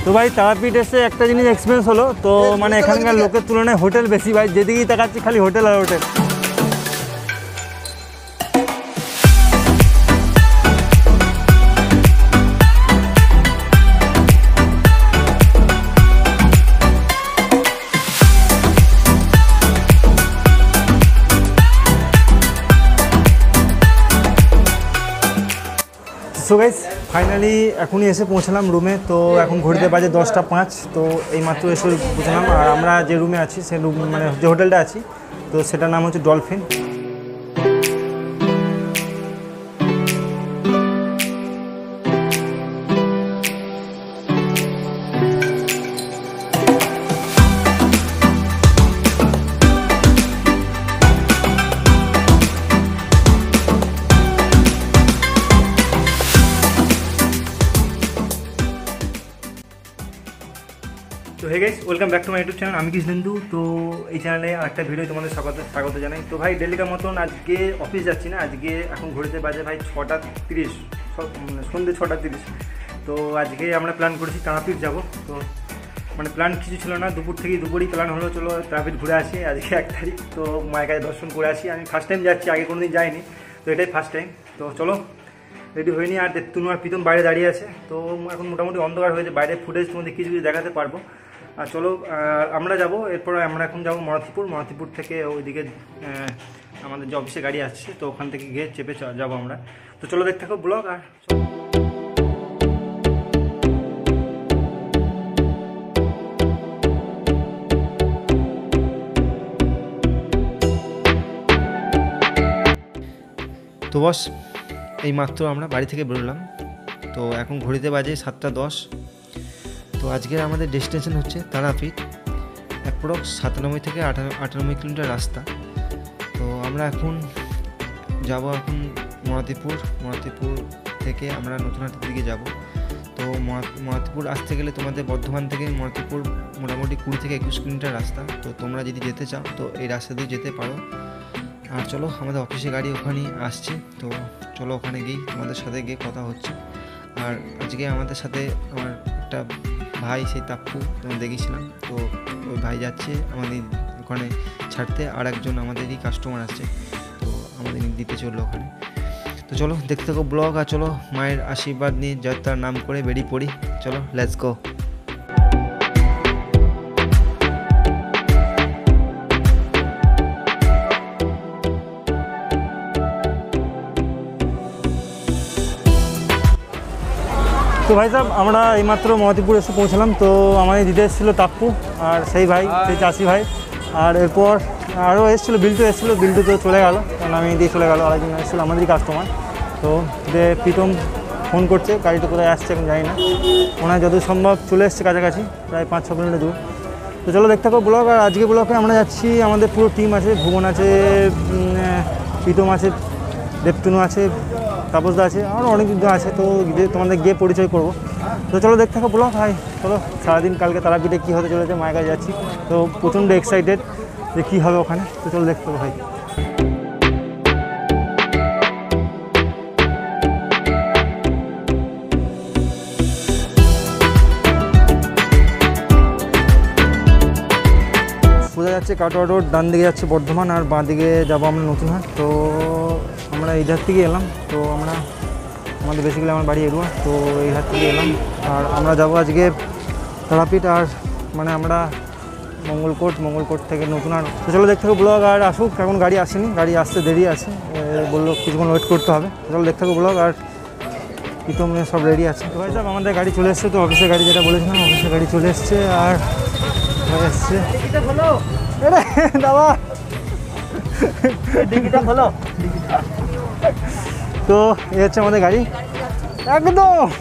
তো ভাই তারাপীঠ এসে একটা জিনিস এক্সপিরিয়েন্স হলো, তো মানে এখানকার লোকের তুলনায় হোটেল বেশি ভাই, যেদিকেই তাকাচ্ছি খালি হোটেল আর হোটেল। সো গাইস ফাইনালি এখনই এসে পৌঁছলাম রুমে। তো এখন ঘড়িতে বাজে 10টা 5। তো এইমাত্র এসে পৌঁছলাম। আর আমরা যে রুমে আছি সে রুম মানে যে হোটেলটা আছি তো সেটার নাম হচ্ছে ডলফিন। তো hey guys, welcome back to my YouTube channel. আমি কৃষ্ণেন্দু। তো এই চ্যানেলে একটা ভিডিও তোমাদের স্বাগত জানাই। তো ভাই ডেলিকার মতন আজকে অফিস যাচ্ছি না, আজকে এখন ঘড়িতে বাজে ভাই 6টা 30, সন্ধ্যে 6টা 30। তো আজকে আমরা প্ল্যান করেছি তারাপীঠ যাব। তো মানে প্ল্যান কিছু ছিল না, দুপুরই প্ল্যান হলো চলো তারাপীঠ ঘুরে আসি। আজকে 1 তারিখ, তো মায়ের কাছে দর্শন করে আসি। আমি ফার্স্ট টাইম যাচ্ছি, আগে কোনোদিন যাইনি, তো এটাই ফার্স্ট টাইম। তো চলো রেডি হয়নি। আর তুনু আর প্রীতম বাইরে দাঁড়িয়ে আছে। তো এখন মোটামুটি অন্ধকার হয়েছে, বাইরে ফুটেজ তোমাদের কিছু দেখাতে পারবো। আর চলো আমরা যাব। এরপরে আমরা এখন যাবো মরাতিপুর থেকে ওইদিকে আমাদের যে অফিসে গাড়ি আসছে, তো ওখান থেকে গিয়ে চেপে যাবো আমরা। তো চলো দেখতে থাকো ব্লগ। আর তো বস এই মাত্র আমরা বাড়ি থেকে বেরোলাম। তো এখন ঘড়িতে বাজে 7টা 10। তো আজকের আমাদের ডেস্টিনেশন হচ্ছে তারাপীঠ, অ্যাপ্রক্স 97 থেকে 98 কিলোমিটার রাস্তা। তো আমরা এখন যাব মরাতিপুর থেকে আমরা নতুনহাটের দিকে যাব। তো মরাতিপুর আসতে গেলে তোমাদের বর্ধমান থেকে মরাতিপুর মোটামুটি 20 থেকে 21 কিলোমিটার রাস্তা। তো তোমরা যদি যেতে চাও তো এই রাস্তা দিয়ে যেতে পারো। আর চলো আমাদের অফিসে গাড়ি ওখানেই আসছে, তো চলো ওখানে গিয়ে তোমাদের সাথে গিয়ে কথা হচ্ছে। আর আজকে আমাদের সাথে আমার একটা ভাই, সেই তাপ্পু তোমার দেখেছিলাম, তো ওই ভাই যাচ্ছে আমাদের ওখানে ছাড়তে। আর একজন আমাদেরই কাস্টমার আসছে, তো আমাদের দিতে চললো ওখানে। তো চলো দেখতে থাকো ব্লগ। আর চলো মায়ের আশীর্বাদ নিয়ে যাত্রার নাম করে বেরিয়ে পড়ি। চলো লেটস গো। তো ভাই সাহেব আমরা এইমাত্র মহাতিপুর এসে পৌঁছলাম। তো আমাদের দিতে এসেছিলো তাপ্পু আর সেই ভাই, সেই চাষি ভাই। আর এরপর আরও এসেছিলো বিল্টু তো চলে গেল, কারণ আমি দিয়ে চলে গেলো। আরেকজন এসেছিলো আমাদেরই কাস্টমার। তো প্রীতম ফোন করছে, গাড়িটা কোথায় আসছে এখন জানি না। ওনার যত সম্ভব চলে এসছে কাছাকাছি, প্রায় 5-6 কিলোমিটার দূর। তো চলো দেখতে থাকো ব্লগ। আর আজকে ব্লগে আমরা যাচ্ছি, আমাদের পুরো টিম আছে, ভুবন আছে, প্রীতম আছে, দেবতুনু আছে, তাপসদা আছে, আরও অনেক কিছু আছে। তো তোমাদের গিয়ে পরিচয় করবো। তো চলো দেখতে থাকো ব্লগ। ভাই চলো সারাদিন কালকে তারাপীঠে কী হতে চলেছে, মায়ের কাছে যাচ্ছি, তো প্রচণ্ড এক্সাইটেড যে কী হবে ওখানে। তো চলো দেখতে থাকো ভাই। সোজা যাচ্ছে কাটোয়া রোড, ডান দিকে যাচ্ছে বর্ধমান, আর বাঁ দিকে যাবো আমরা নতুনহাট। তো আমরা এই হাট থেকে এলাম। তো আমাদের বেসিক্যালি আমার বাড়ি এরুয়া, তো এই হাট থেকে এলাম। আর আমরা যাবো আজকে তারাপীঠ। আর মানে আমরা মঙ্গলকোট থেকে নতুনহাট। তো চলো দেখতে থাকো ব্লগ। আর আসুক, এখন গাড়ি আসেনি, গাড়ি আসতে দেরি আছে, বললো কিছুক্ষণ ওয়েট করতে হবে। চলো দেখতে থাকো ব্লগ। আর প্রীতম সব রেডি আছে। তো ভাই সাহেব আমাদের গাড়ি চলে এসছে। তো অফিসের গাড়ি যেটা বলেছিলাম, অফিসের গাড়ি চলে এসছে। আর ভাই এসছে দাদা, তো এই হচ্ছে আমাদের গাড়ি একদম।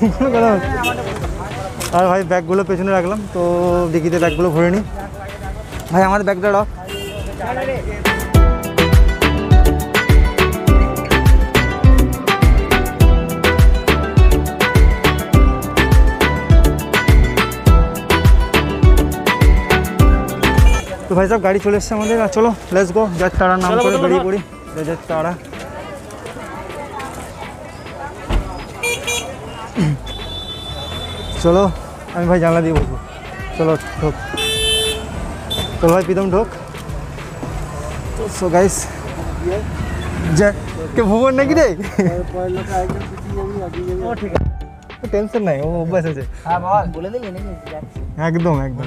আর ভাই ব্যাগগুলো পেছনে রাখলাম, তো ডিকিতে ব্যাগগুলো ভরে নিই। ভাই আমার ব্যাগটা রাখ। তো ভাই সাহেব গাড়ি চলে এসছে আমাদের। আর চলো লেটস গো, যার তারার নাম করে বেরিয়ে পড়ি। যার তারা চলো আমি ভাই জানলা দিয়ে বসবো। চলো ঢোক, চলো ভাই প্রীতম ঢোক। তো সো গাইস যা কে ভুবন নাকি রে? ও ঠিক আছে, টেনশন নাই, ও অভ্যাস আছে। হ্যাঁ বল, বলে দিলি নাকি? একদম একদম।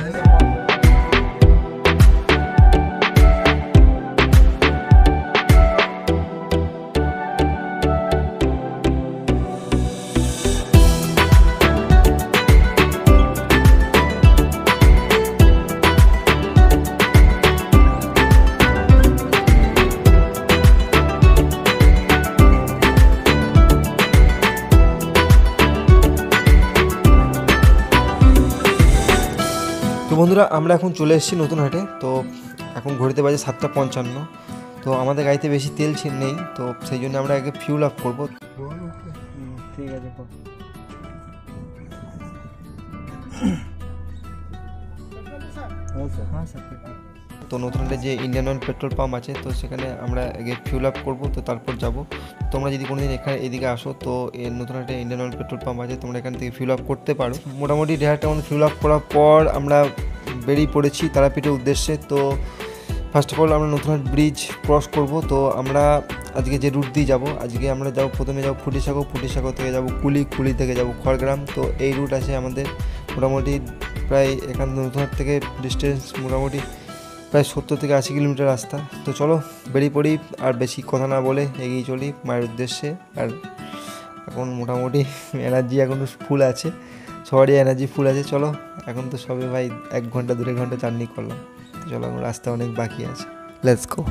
তো বন্ধুরা আমরা এখন চলে এসেছি নতুন হাটে। তো এখন ঘড়িতে বাজে 7:55। তো আমাদের গাড়িতে বেশি তেল নেই, তো সেই জন্য আমরা আগে ফিউল আপ করবো। ঠিক আছে, তো নতুন হাটে যে ইন্ডিয়ান অয়েল পেট্রোল পাম্প আছে, তো সেখানে আমরা আগে ফিউল আপ করবো, তো তারপর যাব। তোমরা যদি কোনোদিন এখানে এদিকে আসো, তো এর নতুন হাটে ইন্ডিয়ান অয়েল পেট্রোল পাম্প আছে, তোমরা এখান থেকে ফিউল আপ করতে পারো। মোটামুটি 1.5 ঘন্টা ফিউল আপ করার পর আমরা বেরিয়ে পড়েছি তারাপীঠের উদ্দেশ্যে। তো ফার্স্ট অফ অল আমরা নতুন হাট ব্রিজ ক্রস করব। তো আমরা আজকে যে রুট দিয়ে যাব, আজকে আমরা যাবো, প্রথমে যাবো ফুটিসাগর থেকে যাব কুলি থেকে যাব খড়গ্রাম। তো এই রুট আছে আমাদের মোটামুটি প্রায় এখান নতুন হাট থেকে ডিস্টেন্স মোটামুটি প্রায় 70 থেকে 80 কিলোমিটার রাস্তা। তো চলো বেরিয়ে পড়ি, আর বেশি কথা না বলে এগিয়ে চলি মায়ের উদ্দেশ্যে। আর এখন মোটামুটি এনার্জি এখন ফুল আছে, সবারই এনার্জি ফুল আছে। চলো, এখন তো সবে ভাই 1 ঘন্টা 2 ঘন্টা জার্নি করলাম। তো চলো, এখন রাস্তা অনেক বাকি আছে, লেটস গো।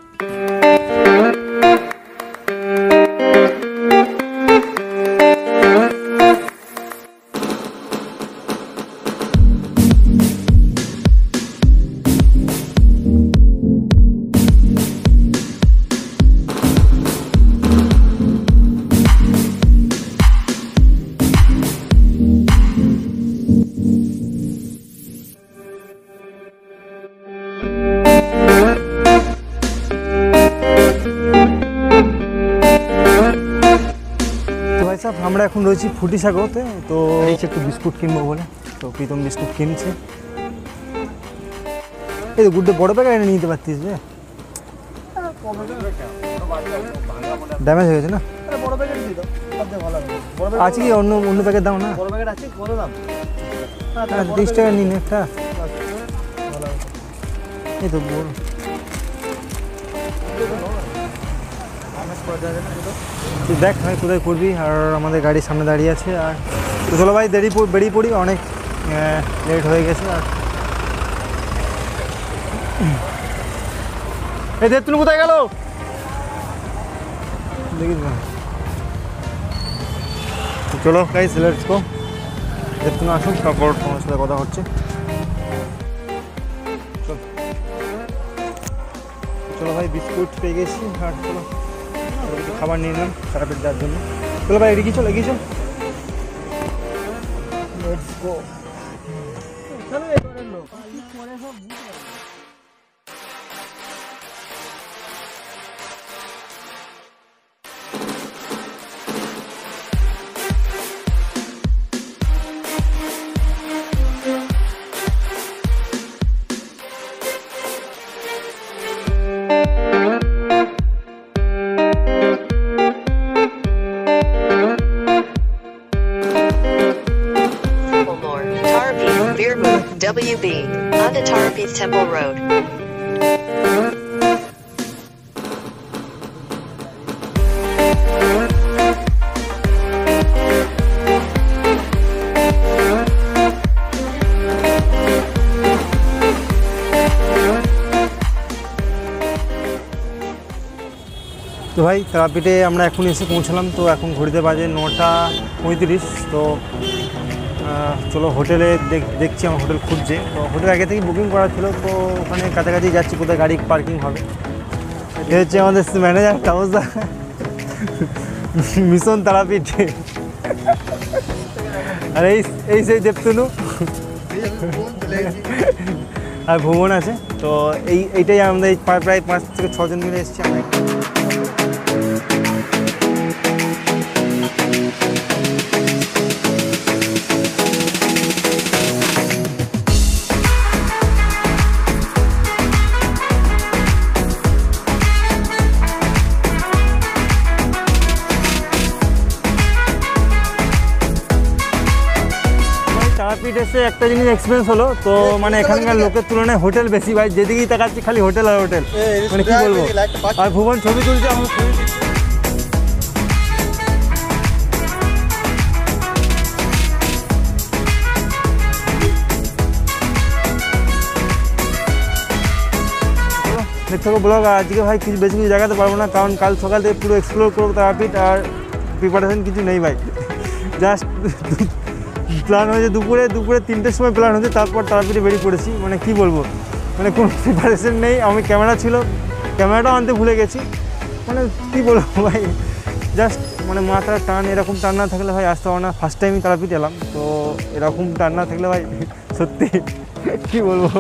আমরা এখন রয়েছি ফুটিসাগরতে। তো একটু বিস্কুট কিনবো বলে, তো প্রীতম বিস্কুট কিনছে। এই তো গুড্ডে বড় প্যাকেট এনে নিতে পারতিস রে, ড্যামেজ হয়ে গেছে না? আছে কি অন্য প্যাকেট দাও না? 30 টাকা নিন একটা। এই তো বড় দেখ ভাই কোথায় করবি, আর আমাদের গাড়ির সামনে দাঁড়িয়ে আছে। আর তো চলো ভাই বেরিয়ে পড়ি, অনেক লেট হয়ে গেছে। আর এই দেব তুমি কোথায় গেল দেখিস না। চলো গাইস লেটস গো, দেব তুমি আসুন, তারপর তোমার সাথে কথা হচ্ছে। চলো ভাই বিস্কুট পেয়ে গেছি, আর চলো খাবার নিয়ে নিলাম তারাপীঠ যাওয়ার জন্য। চলো ভাই এগিয়ে চল। Let's go. WB, Anda Tarapith Temple Road. তো ভাই তারাপীঠে আমরা এখন এসে পৌঁছলাম। তো এখন ঘড়িতে বাজে 9:35। তো চলো হোটেলে দেখছি, আমার হোটেল খুঁজছে। তো হোটেল আগে থেকে বুকিং করা ছিল, তো ওখানে কাছাকাছি যাচ্ছি কোথায় গাড়ি পার্কিং হবে। এ হচ্ছে আমাদের ম্যানেজার তাপসদা, মিশন তারাপীঠ। আর এই সেই দেবতনু আর ভুবন আছে। তো এইটাই আমাদের প্রায় 5 থেকে 6 জন মিলে এসেছি আমরা। তারাপীঠ এসে একটা জিনিস এক্সপিরিয়েন্স হলো, তো মানে এখানকার লোকের তুলনায় হোটেল বেশি ভাই, যেদিকেই তাকাচ্ছি খালি হোটেল আর হোটেল, মানে কি বলবো। আর ভুবন ছবি তুলছে, আমার ছবি দেখতে হবে ব্লগ। আর আজকে ভাই কিছু বেশি কিছু দেখাতে পারবো না, কারণ কাল সকাল থেকে পুরো এক্সপ্লোর করবো তারাপীঠ, আর প্রিপারেশন কিছু নেই ভাই। জাস্ট প্ল্যান হয়েছে দুপুরে 3টের সময় প্ল্যান হয়েছে, তারপর তারাপীঠে বেরিয়ে পড়েছি। মানে কি বলবো, মানে কোনো প্রিপারেশন নেই। আমি ক্যামেরা ছিল, ক্যামেরাটাও আনতে ভুলে গেছি। মানে কি বলবো ভাই, জাস্ট মানে মাথার টান, এরকম টান না থাকলে ভাই আসতে হবে না। ফার্স্ট টাইমই তারাপীঠ এলাম, তো এরকম টান না থাকলে ভাই সত্যি কি বলবো।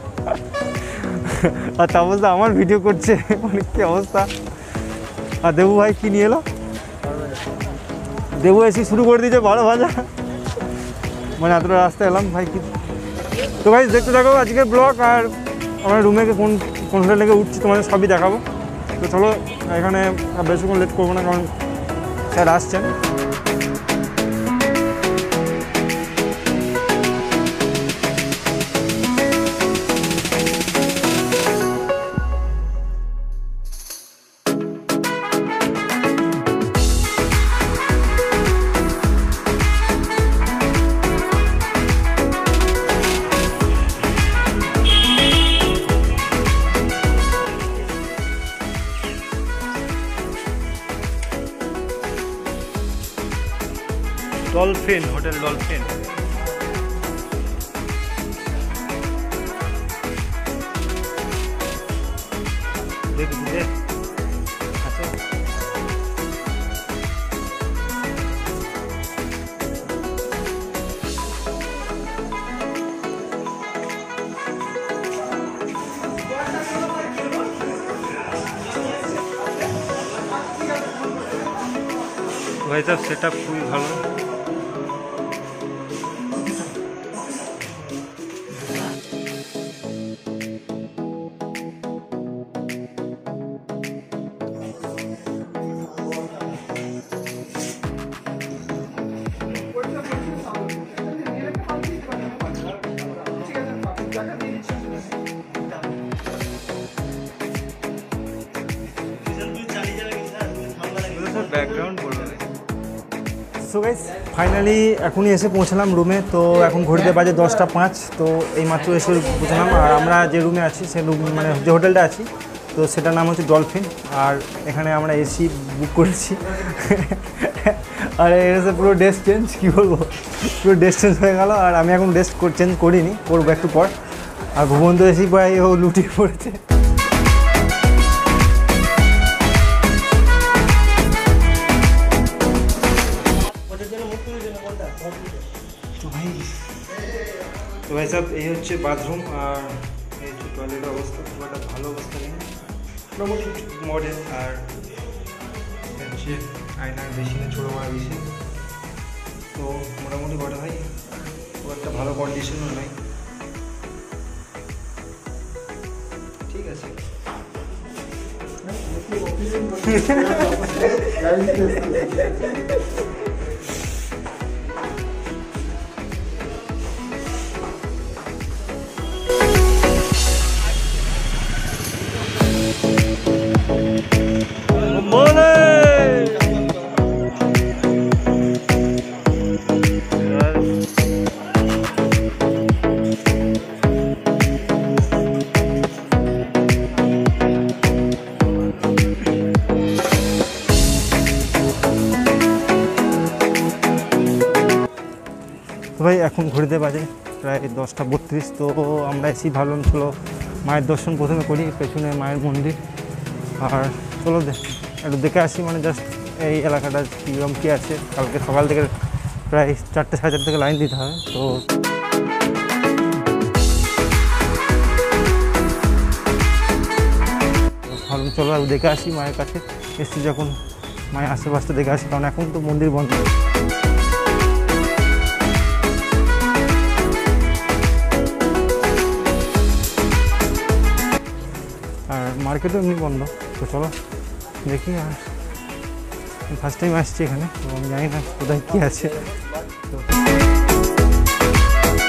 আর তাপসদা আমার ভিডিও করছে, মানে কী অবস্থা। আর দেবু ভাই কী নিয়ে এলো, দেবু এসে শুরু করে দিয়েছে 12 ভাজা। মানে এতটা রাস্তা এলাম ভাই কি। তো ভাই দেখতে থাকো আজকের ব্লগ, আর আমরা রুমে কোন হোটেল থেকে উঠছি তোমাদের সবই দেখাবো। তো চলো, এখানে বেশিক্ষণ লেট করবো না, কারণ স্যার আসছেন। Dolphin hotel, dolphin. ভাই সাহেব সেট আপ খুবই ভালো। ব্যাকগ্রাউন্ড বলবে। সো গাইস ফাইনালি এখনই এসে পৌঁছলাম রুমে। তো এখন ঘড়িতে বাজে 10টা 5। তো এই মাত্র এসে পৌঁছলাম। আর আমরা যে রুমে আছি, সে রুম মানে যে হোটেলটা আছি, তো সেটার নাম হচ্ছে ডলফিন। আর এখানে আমরা এসি বুক করেছি। আর এসে পুরো ড্রেস চেঞ্জ, কী বলবো, পুরো ড্রেস চেঞ্জ হয়ে গেল। আর আমি এখন ড্রেস চেঞ্জ করিনি, করবো একটু পর। আর ভুবন তো এসেই প্রায় ও লুটিয়ে পড়েছে। তো ভাই সাহেব এই হচ্ছে বাথরুম, আর এই হচ্ছে টয়লেটের অবস্থা। খুব একটা ভালো অবস্থা নেই, মোটামুটি মডেল। আর হচ্ছে আয়নার বেশিনে ছোটো মারা বেশি, তো মোটামুটি বটে ভাই, খুব একটা ভালো কন্ডিশনও নাই। ঠিক আছে। ভাই এখন ঘড়িতে বাজে প্রায় 10টা 32। তো আমরা এসেই ভাবলাম চলো মায়ের দর্শন প্রথমে করি, পেছনে মায়ের মন্দির। আর চলো একটু দেখে আসি, মানে জাস্ট এই এলাকাটা কীরকম কী আছে। কালকে সকাল থেকে প্রায় 4টে 4:30 থেকে লাইন দিতে হবে। তো ভাবলাম চলো দেখে আসি মায়ের কাছে। এসছি যখন মায়ের আশেপাশে দেখে আসি, কারণ এখন তো মন্দির বন্ধ। আর মার্কেটও এমনি বন্ধ। তো চলো দেখি। আর ফার্স্ট টাইম আসছি এখানে, তো আমি জানি না কোথায় কী আছে। তো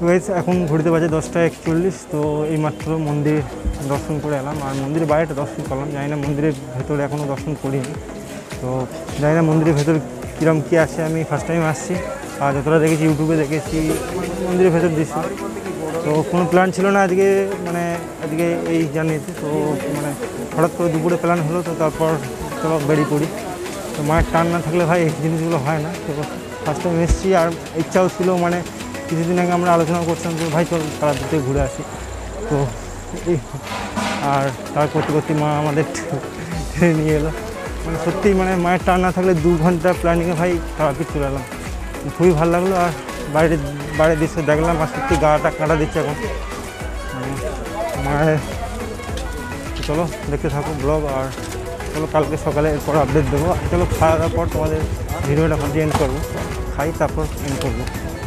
গাইস এখন ঘুরতে বাজে 10:41। তো এইমাত্র মন্দির দর্শন করে এলাম, আর মন্দিরের বাইরেটা দর্শন করলাম। জানি না মন্দিরের ভেতরে এখনও দর্শন করিনি, তো জানি না মন্দিরের ভেতর কীরকম কী আছে। আমি ফার্স্ট টাইম আসছি, আর যতটা দেখেছি ইউটিউবে দেখেছি মন্দিরের ভেতর দৃশ্য। তো কোনো প্ল্যান ছিল না আজকে, মানে আজকে এই জার্নিতে। তো মানে হঠাৎ করে দুপুরে প্ল্যান হলো, তো তারপর চলো বেরিয়ে পড়ি। তো মায়ের টান না থাকলে ভাই এই জিনিসগুলো হয় না। তো ফার্স্ট টাইম এসেছি, আর ইচ্ছাও ছিল, মানে কিছুদিন আগে আমরা আলোচনা করছিলাম যে ভাই চল তারাপীঠে ঘুরে আসি। তো এই আর তার করতে করতে মা আমাদের নিয়ে এলো। মানে সত্যিই মানে মায়ের টান না থাকলে 2 ঘন্টা প্ল্যানিংয়ে ভাই তারাপীঠ চলে এলাম। খুবই ভালো লাগলো। আর বাইরের দৃশ্য দেখলাম, আর সত্যি গাটা কাটা দিচ্ছে এখন মায়ের। চলো দেখতে থাকো ব্লগ, আর চলো কালকে সকালে এরপর আপডেট দেবো। চলো খাওয়া দাওয়ার পর তোমাদের ভিডিওটা ভাবছি এন্ড করবো, খাই তারপর এন্ড করবো।